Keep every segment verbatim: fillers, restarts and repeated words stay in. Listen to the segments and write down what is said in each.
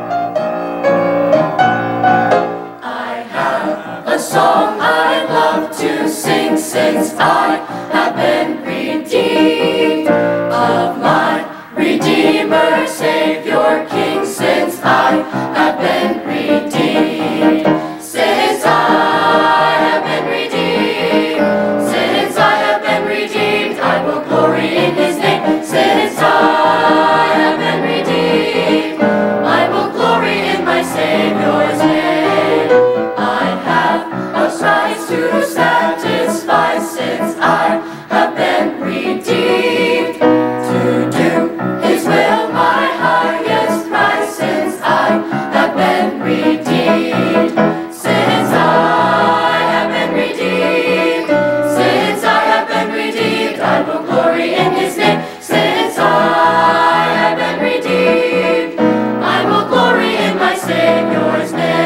A song I love to sing, since I have been redeemed of my Redeemer, Savior, King, since I have been redeemed. Since I have been redeemed, since I have been redeemed, I will glory in His name. Since I have been redeemed, I will glory in my Savior's name. Christ to satisfy, since I have been redeemed, to do His will, my highest prize, since I have been redeemed. Since I have been redeemed, since I have been redeemed, I will glory in His name. Since I have been redeemed, I will glory in my Savior's name.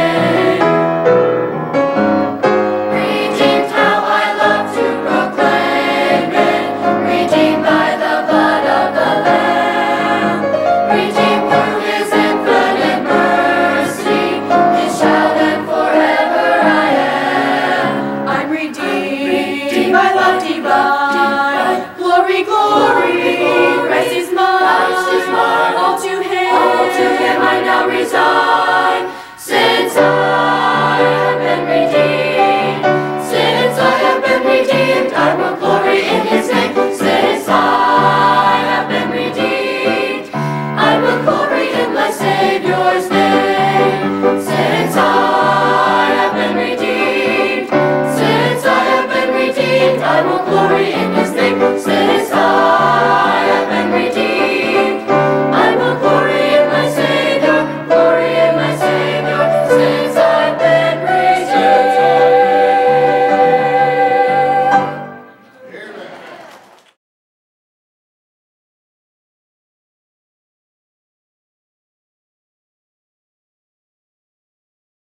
Divine, glory, glory.